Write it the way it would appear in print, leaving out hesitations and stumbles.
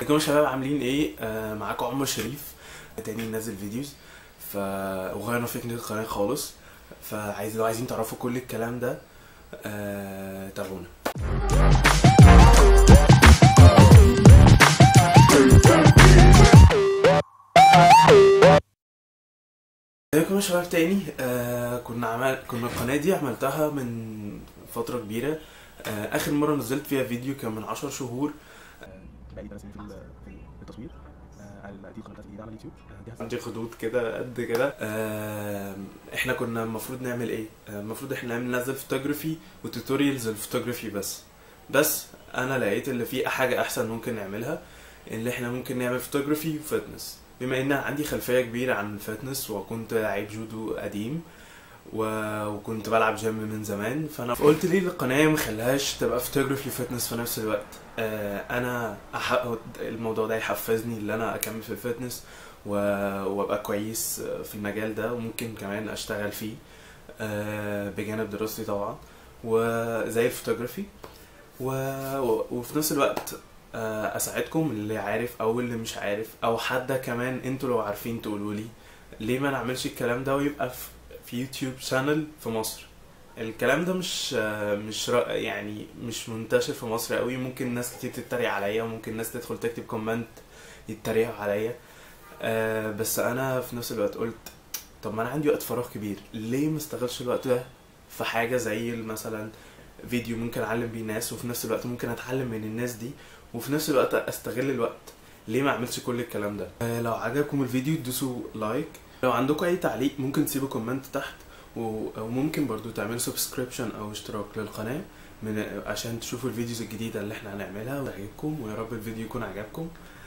ازيكم يا شباب، عاملين ايه؟ معاكم عمر شريف تاني ننزل فيديوز. وغيرنا فكرة القناة خالص، لو عايزين تعرفوا كل الكلام ده تابعونا. ازيكم يا شباب تاني. كنا القناة دي عملتها من فترة كبيرة. اخر مرة نزلت فيها فيديو كان من 10 شهور. بقالي 3 سنين في التصوير. دي القناه بتاعتي الجديده على اليوتيوب. عندي خدود كده قد كده. احنا كنا المفروض نعمل ايه؟ المفروض احنا ننزل فوتوغرافي وتوتوريالز الفوتوغرافي بس انا لقيت اللي فيه حاجه احسن ممكن نعملها، اللي احنا ممكن نعمل فوتوغرافي وفتنس. بما ان عندي خلفيه كبيره عن الفتنس وكنت لعيب جودو قديم وكنت بلعب جيم من زمان، فانا قلت ليه القناه مخليهاش تبقى فوتوغرافي فتنس في نفس الوقت. انا الموضوع ده يحفزني ان انا اكمل في الفتنس وابقى كويس في المجال ده، وممكن كمان اشتغل فيه بجانب دراستي طبعا وزي الفوتوغرافي، وفي نفس الوقت اساعدكم اللي عارف او اللي مش عارف، او حتى كمان انتوا لو عارفين تقولوا لي ليه ما نعملش الكلام ده ويبقى في يوتيوب شانل في مصر. الكلام ده مش منتشر في مصر قوي. ممكن ناس كتير تتريق عليا، وممكن ناس تدخل تكتب كومنت يتريقوا عليا. بس انا في نفس الوقت قلت طب ما انا عندي وقت فراغ كبير، ليه ما استغلش الوقت ده في حاجه زي مثلا فيديو ممكن اعلم بيه ناس، وفي نفس الوقت ممكن اتعلم من الناس دي، وفي نفس الوقت استغل الوقت. ليه ما اعملش كل الكلام ده؟ لو عجبكم الفيديو دوسوا لايك، لو عندكم اي تعليق ممكن تسيبوا كومنت تحت، وممكن برضو تعملوا سبسكريبشن او اشتراك للقناه عشان تشوفوا الفيديوز الجديده اللي احنا هنعملها وتعجبكم. ويا رب الفيديو يكون عجبكم.